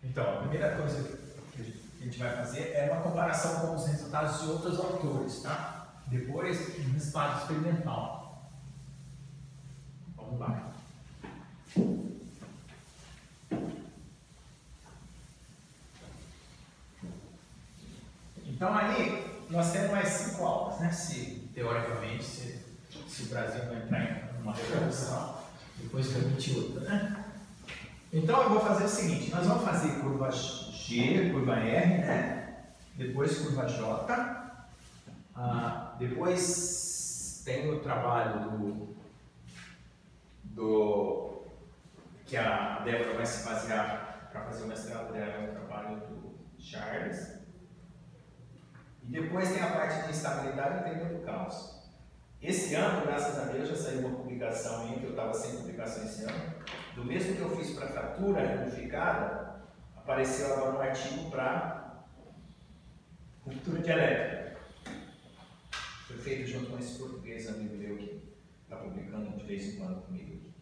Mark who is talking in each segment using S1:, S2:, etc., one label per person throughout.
S1: Então, a primeira coisa que a gente vai fazer é uma comparação com os resultados de outros autores, tá? Depois, um resultado experimental. Vamos lá. Então, aí, nós temos mais 5 aulas, né? Se, teoricamente, se o Brasil não entrar em uma revolução, depois permitir outra, né? Então, eu vou fazer o seguinte, nós vamos fazer curva G, curva R, né? Depois curva J. Depois tem o trabalho que a Débora vai se basear para fazer o mestrado dela, o trabalho do Charles. E depois tem a parte de instabilidade e teoria do caos. Esse ano, graças a Deus, já saiu uma publicação minha, que eu estava sem publicação esse ano. Do mesmo que eu fiz para fratura unificada, apareceu agora um artigo para ruptura dialética. Foi feito junto com esse português amigo meu que está publicando de vez em quando comigo aqui.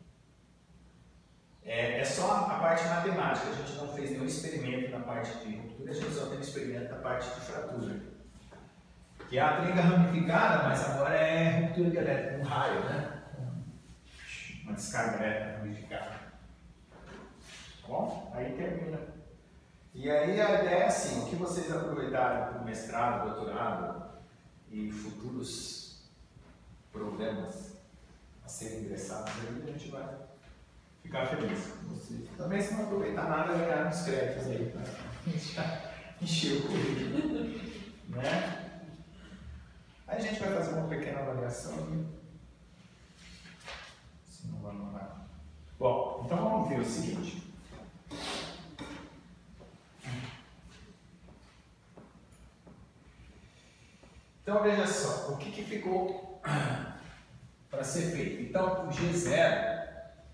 S1: É só a parte matemática, a gente não fez nenhum experimento na parte de ruptura, a gente só tem um experimento na parte de fratura. Que é a trinca ramificada, mas agora é ruptura dialética, um raio, né? Uma descarga elétrica ramificada. Bom, aí termina. E aí a ideia é assim, o que vocês aproveitarem do mestrado, doutorado e futuros problemas a serem ingressados aí, a gente vai ficar feliz com vocês. Também se não aproveitar nada, ganhar uns créditos aí para encher o currículo, né? Aí a gente vai fazer uma pequena avaliação aqui. Se não vai mandar. Bom, então vamos ver o seguinte. Então veja só, o que ficou para ser feito. Então o G0,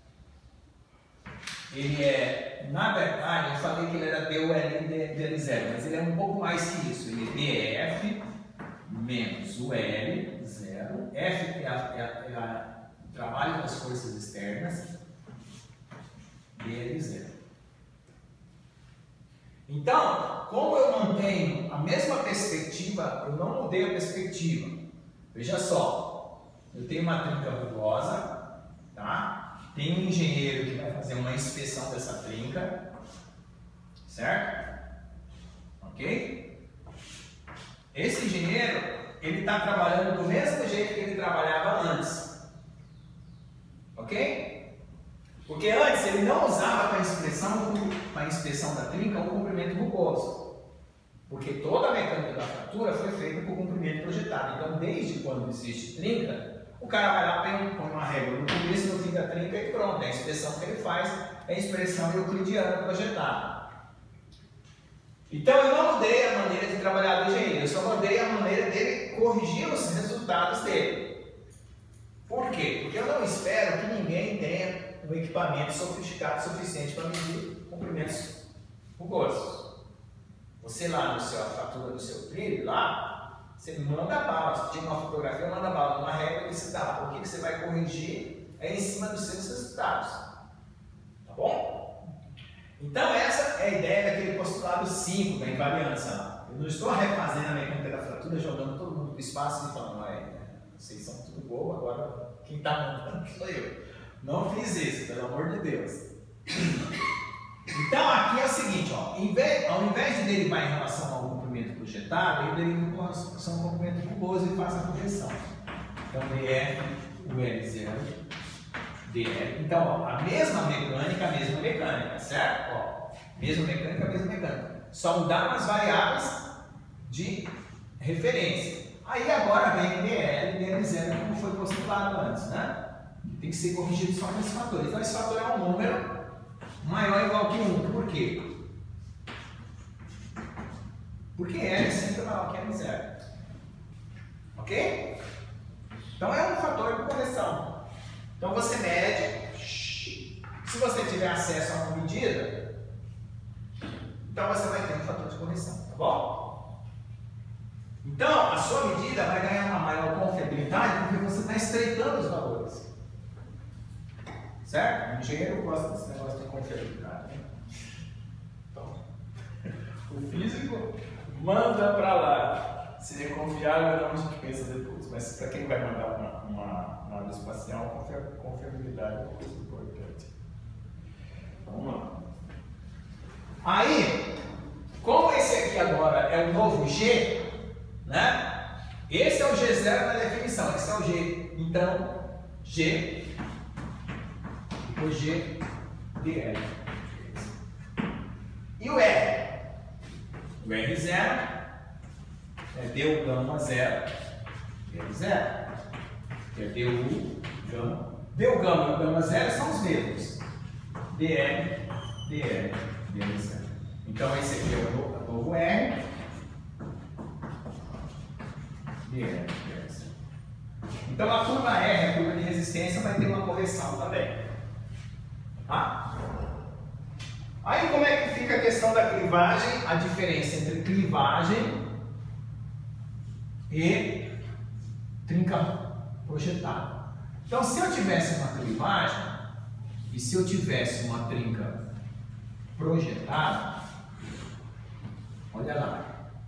S1: ele é, na verdade, eu falei que ele era DUL DL0, mas ele é um pouco mais que isso. Ele é DF menos o L, 0. F é o trabalho das forças externas, DL, 0. Então, como eu mantenho a mesma perspectiva, eu não mudei a perspectiva. Veja só, eu tenho uma trinca rugosa, tá? Tem um engenheiro que vai fazer uma inspeção dessa trinca, certo? Ok? Esse engenheiro, ele está trabalhando do mesmo jeito que ele trabalhava antes. Ok? Porque antes ele não usava para a inspeção da trinca o comprimento rugoso. Porque toda a mecânica da fratura foi feita com o comprimento projetado. Então, desde quando existe trinca, o cara vai lá, põe uma régua no começo e no fim da trinca e pronto. É a inspeção que ele faz, é a inspeção euclidiana projetada. Então, eu não mudei a maneira de trabalhar do engenheiro, eu só mudei a maneira dele corrigir os resultados dele. Por quê? Porque eu não espero que ninguém tenha um equipamento sofisticado suficiente para medir comprimentos rugosos. Você lá no seu, a fratura do seu trilho, lá, você manda bala. Se tiver uma fotografia, manda bala numa régua e você dá. O que você vai corrigir é em cima dos seus resultados. Tá bom? Então essa é a ideia daquele postulado 5 da invariância lá. Eu não estou refazendo a mecânica da fratura, jogando todo mundo para o espaço e falando, vocês são tudo boa, agora quem está mandando sou eu. Não fiz isso, pelo amor de Deus. Então aqui é o seguinte, ó, ao invés de derivar em relação ao comprimento projetado, ele deriva em relação ao comprimento rugoso e faz a correção. Então DF, o L0, DL. Então, ó, a mesma mecânica, certo? Ó, mesma mecânica. Só mudaram as variáveis de referência. Aí agora vem DL e DL0, como foi postulado antes, né? Tem que ser corrigido só com esse fator. Então esse fator é um número maior ou igual que 1. Por quê? Porque L é sempre maior que L0. Ok? Então é um fator de correção. Então você mede. Se você tiver acesso a uma medida, então você vai ter um fator de correção. Tá bom? Então a sua medida vai ganhar uma maior confiabilidade porque você está estreitando os valores. Certo? O engenheiro gosta desse negócio de confiabilidade. Né? Então, o físico manda para lá. Se é confiável ou não, a gente pensa depois. Mas para quem vai mandar uma nave espacial, confiabilidade é uma coisa importante. Vamos lá. Aí, como esse aqui agora é o novo G, né? Esse é o G0 na definição, esse é o G. Então, G, depois G, dl. E o R? O R0 é deu gama 0, dl0. Que é deu gama. Deu gama e gama 0 são os mesmos. dl, dl, dl0. Então, esse aqui é o novo R. dl, dl0. Então, a curva R, a curva de resistência, vai ter uma correção também. Tá? Aí, como é que fica a questão da clivagem? A diferença entre clivagem e trinca projetada. Então, se eu tivesse uma clivagem e se eu tivesse uma trinca projetada, olha lá.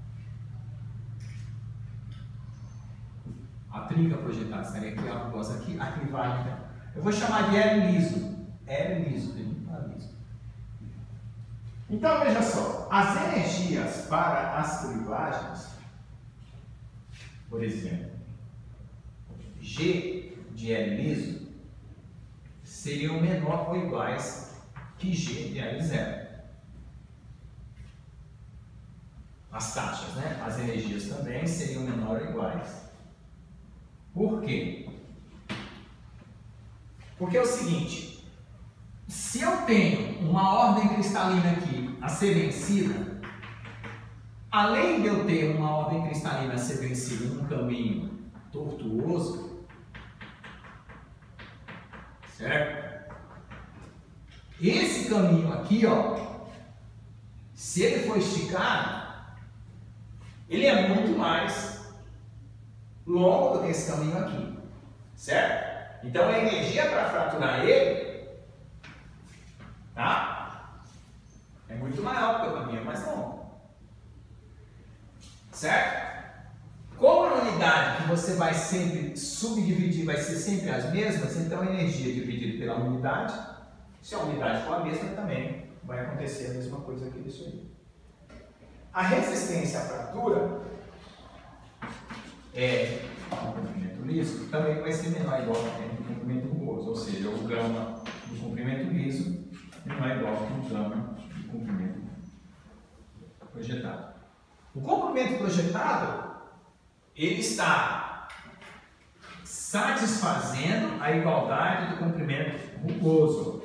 S1: A trinca projetada estaria aqui, a clivagem. Eu vou chamar de L liso. L liso, tem muito liso. Então, veja só. As energias para as clivagens, por exemplo, G de L liso seriam menor ou iguais que G de L0. As taxas, né? As energias também seriam menor ou iguais. Por quê? Porque é o seguinte, se eu tenho uma ordem cristalina aqui a ser vencida, além de eu ter uma ordem cristalina a ser vencida num caminho tortuoso, certo? Esse caminho aqui, ó, se ele for esticado, ele é muito mais longo do que esse caminho aqui, certo? Então a energia para fraturar ele, tá? É muito maior porque o caminho é mais longo, certo? Como a unidade que você vai sempre subdividir vai ser sempre as mesmas, então a energia dividida pela unidade, se a unidade for a mesma também vai acontecer a mesma coisa aqui disso aí. A resistência à fratura o comprimento liso também vai ser menor igual ao comprimento rugoso, ou seja, o gama do comprimento liso menor igual ao gama do comprimento projetado. O comprimento projetado, ele está satisfazendo a igualdade do comprimento rugoso.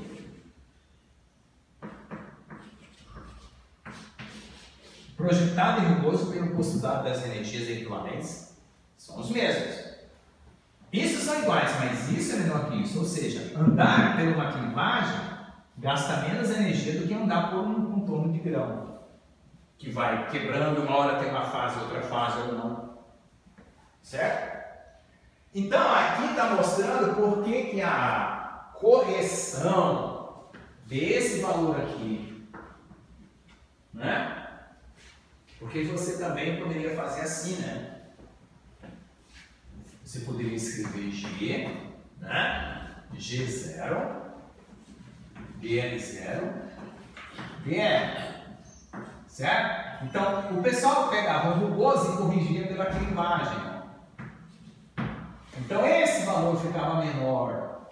S1: Projetado e rugoso pelo postulado das energias equivalentes são os mesmos. Isso são iguais, mas isso é menor que isso. Ou seja, andar por uma clivagem gasta menos energia do que andar por um contorno de grão, que vai quebrando, uma hora tem uma fase, outra fase ou não. Certo? Então, aqui está mostrando por que a correção desse valor aqui, né? Porque você também poderia fazer assim, né? Você poderia escrever G, né? G0, BL0, BL. Certo? Então, o pessoal pegava o rugoso e corrigia pela clivagem. Então, esse valor ficava menor.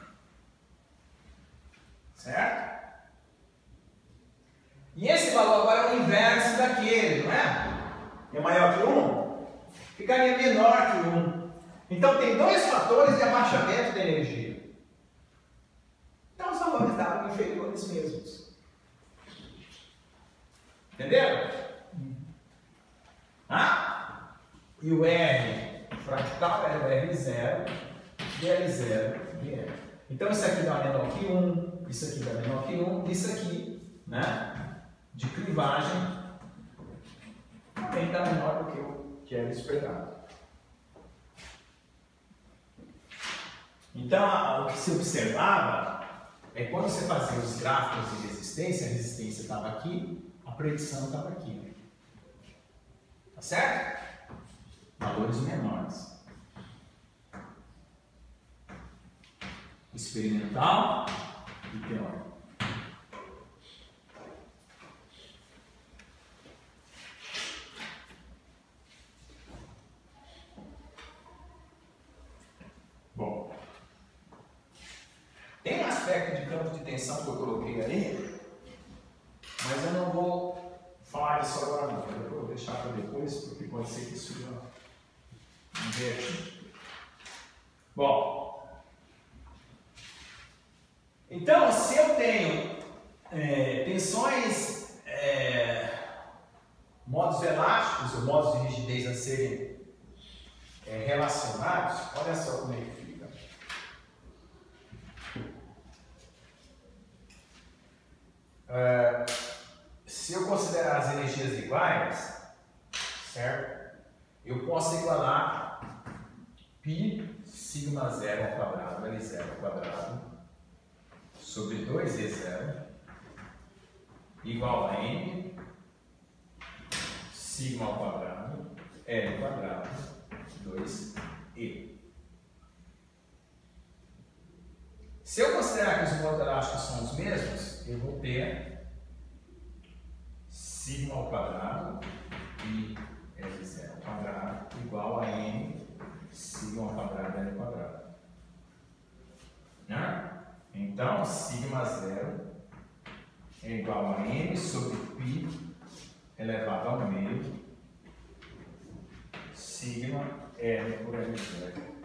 S1: Certo? E esse valor agora é o inverso daquele, não é? É maior que 1? Ficaria menor que 1. Então, tem dois fatores de abaixamento da energia. Então, os valores davam inferiores mesmos. Entenderam? E o R fractal era o R0, DL0, DL. Então, isso aqui dá menor que 1, isso aqui dá menor que 1, isso aqui, né? De clivagem também está menor do que o que era esperado. Então, o que se observava É quando você fazia os gráficos de resistência, a resistência estava aqui, a predição estava aqui. Tá certo? Valores menores. Experimental e teórico. Bom, tem um aspecto de campo de tensão que eu coloquei aí, mas eu não vou falar disso agora não. Eu vou deixar para depois, porque pode ser que isso não dê aqui. Bom, então se eu tenho tensões, modos elásticos ou modos de rigidez a serem relacionados, olha só como é que fica. Se eu considerar as energias iguais, certo? Eu posso igualar π sigma 0 ao quadrado, L0 ao quadrado, sobre 2E0, igual a n sigma ao quadrado, L ao quadrado, 2E. Se eu considerar que os modos elásticos são os mesmos, eu vou ter sigma ao quadrado e L0 ao quadrado igual a n sigma ao quadrado L ao quadrado. Né? Então, sigma 0 é igual a n sobre π elevado ao meio sigma L por L0.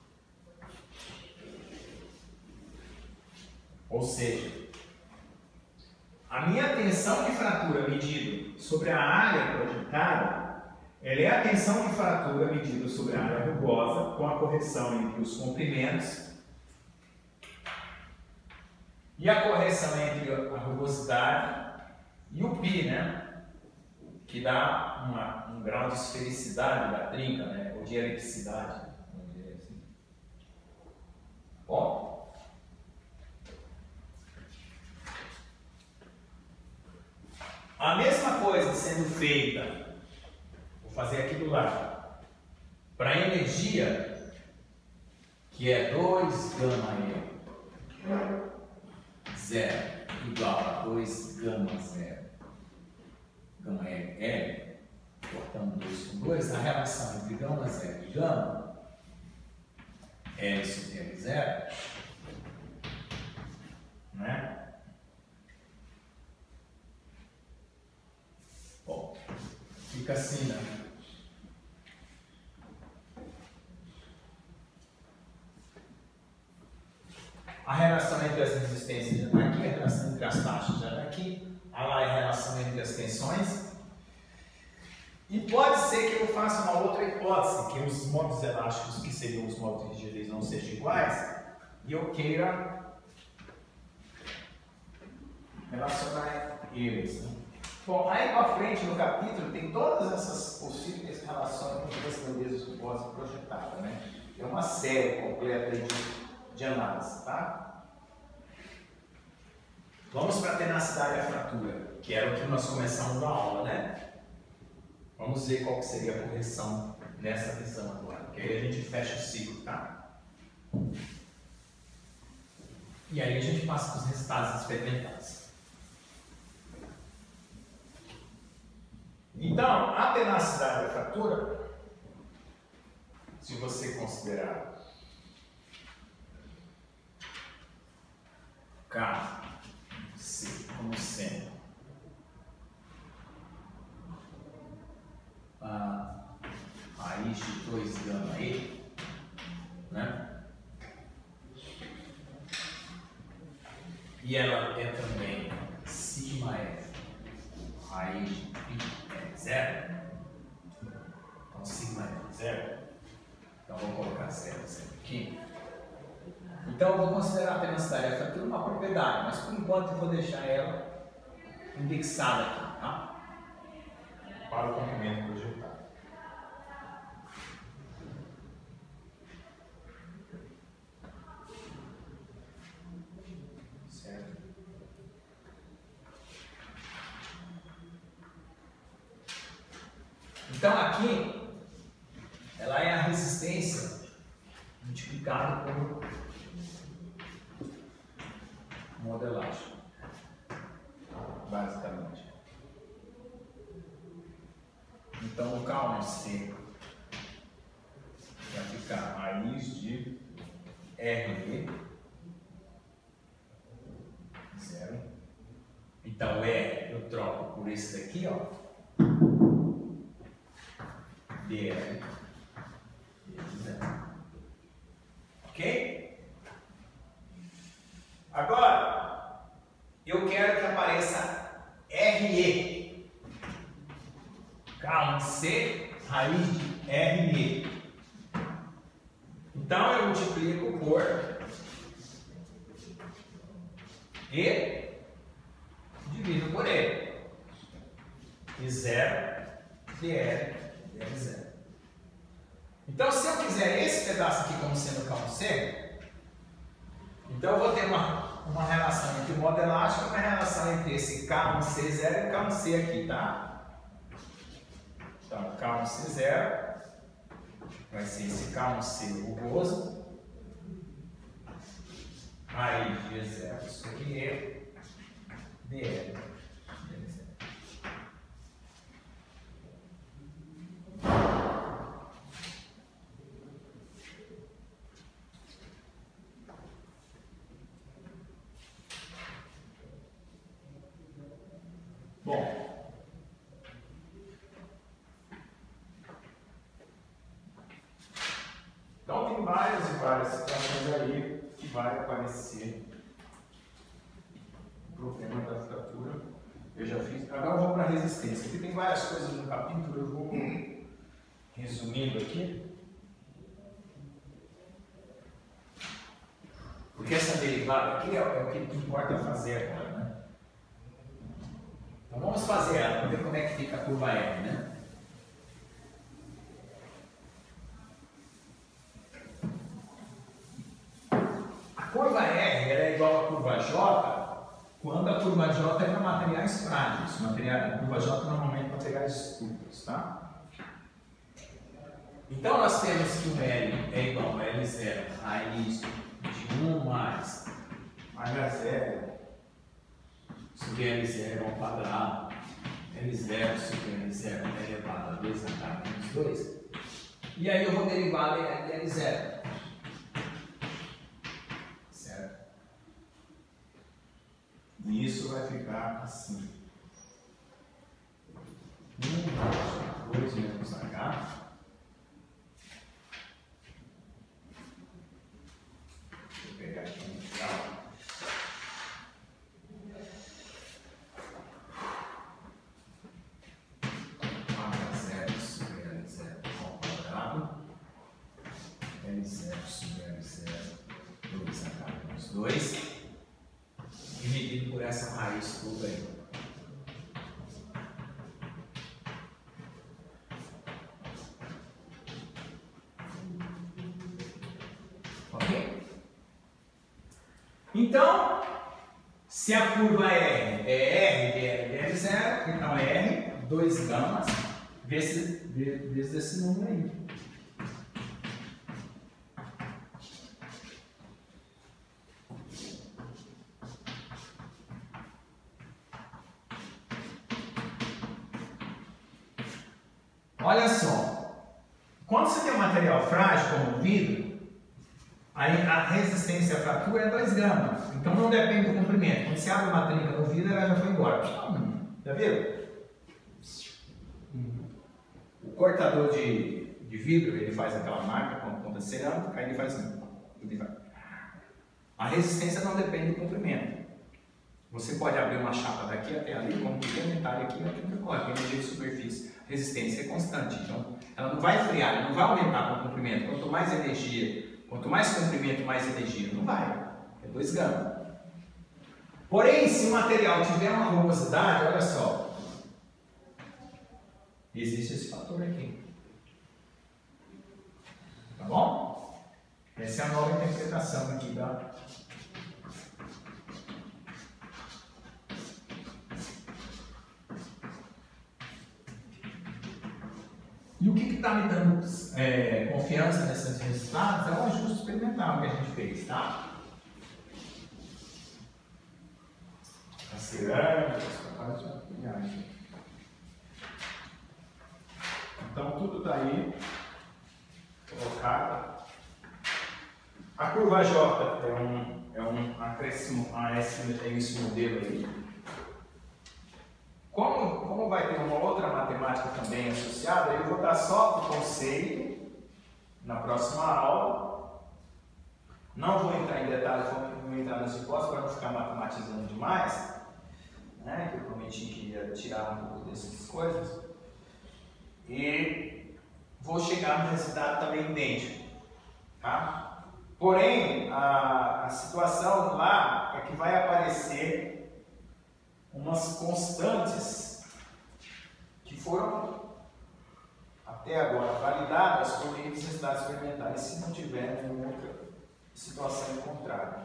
S1: Ou seja, a minha tensão de fratura medida sobre a área projetada, ela é a tensão de fratura medida sobre a área rugosa com a correção entre os comprimentos e a correção entre a rugosidade e o π, né? Que dá um grau de esfericidade da trinca, né? Ou de elipsidade, vamos dizer assim. Bom, a mesma coisa sendo feita, vou fazer aqui do lado, para a energia, que é 2 gama E 0 igual a 2 gama 0, gama L, cortando 2 com 2, a relação entre gama 0 e gama, L sobre L0, né? Bom, fica assim, né? A relação entre as resistências já está aqui, a relação entre as taxas já está aqui, lá é a relação entre as tensões. E pode ser que eu faça uma outra hipótese, que os modos elásticos, que seriam os modos de rigidez, não sejam iguais, e eu queira relacionar eles, né? Bom, aí para frente no capítulo tem todas essas possíveis relações entre as grandezas rugosas projetadas, né? É uma série completa de análise, tá? Vamos para a tenacidade e a fratura, que era o que nós começamos a aula, né? Vamos ver qual que seria a correção nessa questão agora, porque aí a gente fecha o ciclo, tá? E aí a gente passa para os resultados experimentais. Então, a tenacidade da fratura, se você considerar K, C como sendo a raiz de 2 gama E, né? E ela é também sigma F, raiz de π é 0. Então, sigma F é 0. Então, vou colocar 0 aqui. Então, eu vou considerar a tenacidade da fratura uma propriedade, mas por enquanto eu vou deixar ela indexada aqui, tá? Para o comprimento projetado. Então aqui, ela é a resistência multiplicada por modelagem, basicamente. Então o K1C vai ficar raiz de RD 0. Então eu troco por esse daqui, ó, dr 0. Ok? Agora, eu quero que apareça RE. K1C raiz de RE. Então eu multiplico por E divido por E. E 0, dr 0. Então, se eu quiser esse pedaço aqui como sendo K1C, então eu vou ter uma relação entre modelagem e uma relação entre esse K1C0 e K1C aqui, tá? Então, K1C0 vai ser esse K1C rugoso, raiz de E0 sobre E, dr. Bom, então tem várias e várias situações aí que vai aparecer o problema da fratura. Eu já fiz. Agora eu vou para a resistência. Aqui tem várias coisas no capítulo, eu vou resumindo aqui. Porque essa derivada aqui é o que importa fazer agora, né? Então vamos fazer ela para ver como é que fica a curva R, né? A curva R ela é igual à curva J quando a curva J é para materiais frágeis. A curva J normalmente é materiais curtos, tá? Então nós temos que o L é igual a L0 raiz de 1 mais H0 sobre L0 ao quadrado, L0 sobre L0 elevado a 2H menos 2. E aí eu vou derivar de L0. Certo? E isso vai ficar assim. 1 mais 2 menos H. Deixa eu pegar aqui no final. H0 sobre L0 ao quadrado. L0 sobre L0 2H menos 2. Dividido por essa raiz toda aí. Ok? Então, se a curva R é R de L0, então é R, 2 gamas, vezes esse número aí. Olha só, quando você tem um material frágil como o vidro, aí a resistência à fratura é 2 gramas, então não depende do comprimento. Quando você abre uma trinca no vidro, ela já foi embora. Já viram? O cortador de vidro, ele faz aquela marca com a ponta cerâmica, aí ele faz assim. A resistência não depende do comprimento. Você pode abrir uma chapa daqui até ali, como que tem detalhe aqui, a energia de superfície. A resistência é constante, então ela não vai esfriar, ela não vai aumentar com o comprimento. Quanto mais energia, quanto mais comprimento, mais energia. Não vai. É 2 gramas. Porém, se o material tiver uma rugosidade, olha só, existe esse fator aqui. Tá bom? Essa é a nova interpretação aqui da... E o que está me dando confiança nesses resultados é o ajuste experimental que a gente fez, tá? As cerâmicas, capazes de maquiagem. Então tudo está aí colocado. A curva J é um acréscimo a esse modelo aí. Como vai ter uma outra matemática também associada, eu vou dar só o conceito na próxima aula. Não vou entrar em detalhes, vou entrar nas hipóteses para não ficar matematizando demais, né? Que eu prometi que ia tirar um pouco dessas coisas. E vou chegar no resultado também idêntico, tá? Porém, a situação lá é que vai aparecer umas constantes que foram até agora validadas por meio dos resultados experimentais, se não tiver nenhuma outra situação contrária.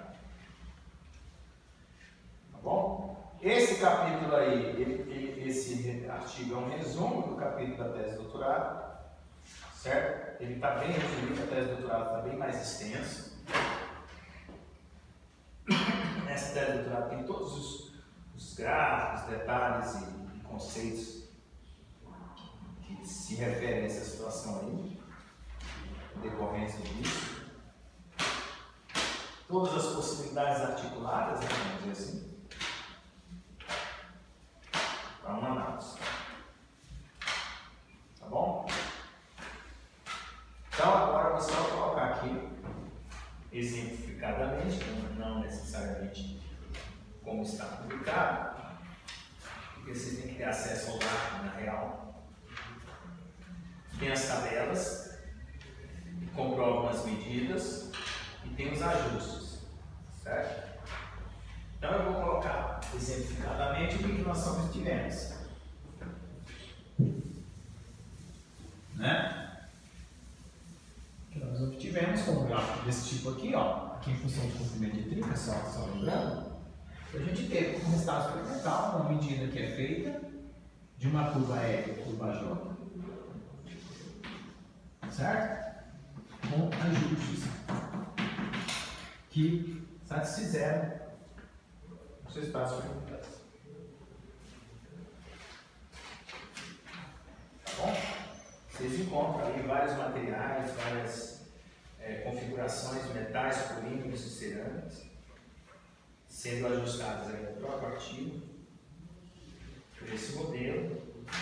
S1: Tá bom? Esse capítulo aí, esse artigo é um resumo do capítulo da tese de doutorado, certo? Ele está bem resumido, a tese de doutorado está bem mais extensa. Essa tese de doutorado tem todos os gráficos, detalhes e conceitos que se referem a essa situação aí, em decorrência disso. Todas as possibilidades articuladas, né, vamos dizer assim, para uma análise. Tá bom? Então agora eu vou só colocar aqui, exemplificadamente, não necessariamente como está publicado, porque você tem que ter acesso ao gráfico na real. Tem as tabelas, que comprovam as medidas e tem os ajustes, certo? Então eu vou colocar exemplificadamente o que nós obtivemos, né? O que nós obtivemos com um gráfico desse tipo aqui, ó, aqui em função do comprimento de trinca, só lembrando. A gente teve como resultado experimental uma medida que é feita de uma curva E e curva J, certo? Com ajustes que satisfizeram os resultados experimentais. Tá bom? Vocês encontram ali vários materiais, várias configurações de metais, polímeros e cerâmicas, sendo ajustadas aí no próprio artigo, por esse modelo,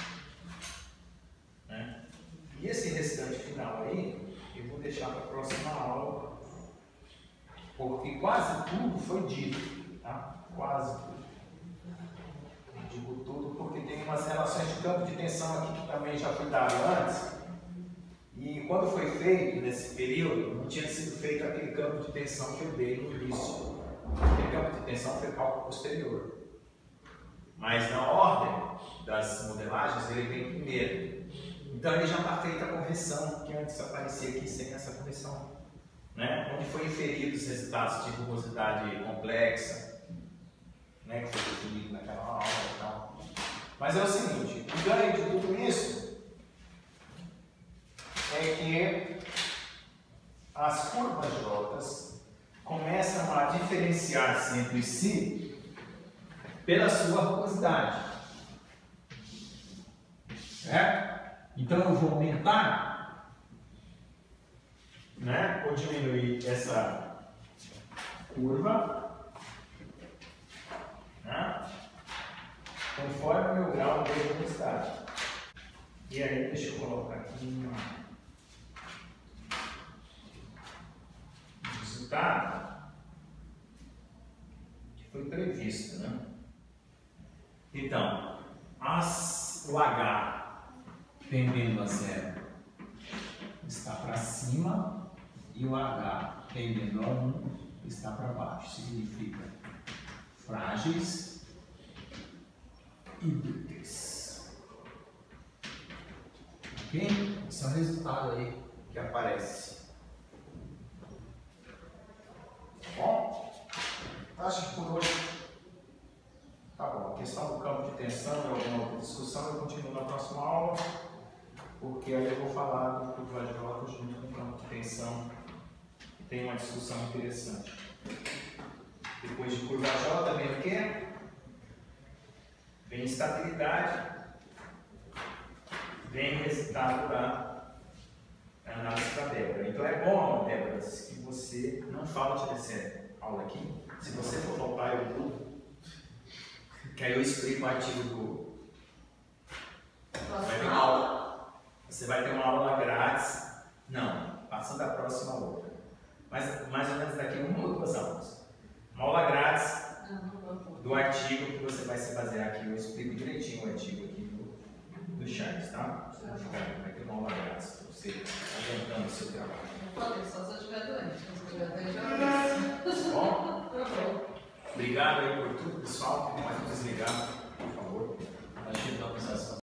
S1: né? E esse restante final aí, eu vou deixar para a próxima aula, porque quase tudo foi dito, tá? Quase tudo. Eu digo tudo porque tem umas relações de campo de tensão aqui que também já foi dado antes, e quando foi feito, nesse período, não tinha sido feito aquele campo de tensão que eu dei no início. Aquele campo de tensão foi cálculo posterior. Mas na ordem das modelagens ele vem primeiro. Então ele já está feita a correção que antes aparecia aqui sem essa correção, né? Onde foi inferido os resultados de rugosidade complexa, né? Que foi definido naquela aula e tal. Mas é o seguinte, o ganho de tudo isso é que as curvas J começam a diferenciar-se entre si pela sua rugosidade, certo? Então eu vou aumentar, né, ou diminuir essa curva, né, conforme o meu grau de rugosidade. E aí deixa eu colocar aqui o resultado que foi previsto, né? Então, o H tendendo a zero está para cima e o H tendendo a 1 está para baixo. Significa frágeis e úteis. Ok? Esse é o resultado aí que aparece. Tá bom? Acho que por hoje tá bom. A questão do campo de tensão e alguma outra discussão eu continuo na próxima aula. porque aí eu vou falar do curva J junto com o campo de tensão, que tem uma discussão interessante. Depois de curva J vem o quê? Vem estabilidade, vem o resultado da análise da Débora. Então é bom, Débora, que você não falte dessa aula aqui. Se você for faltar, eu vou. Que aí eu explico o artigo do. Vai ter uma aula. Você vai ter uma aula grátis. Não, passando a próxima outra. Mas mais ou menos daqui uma ou duas aulas. Uma aula grátis do artigo que você vai se basear aqui. Eu explico direitinho o artigo aqui do Charles, tá? Você vai ter uma aula grátis para você adiantando o seu trabalho.
S2: Pode ter, só se eu estiver doente. Se eu estiver doente, eu agradeço.
S1: Bom? Obrigado aí por tudo, pessoal. Pode desligar.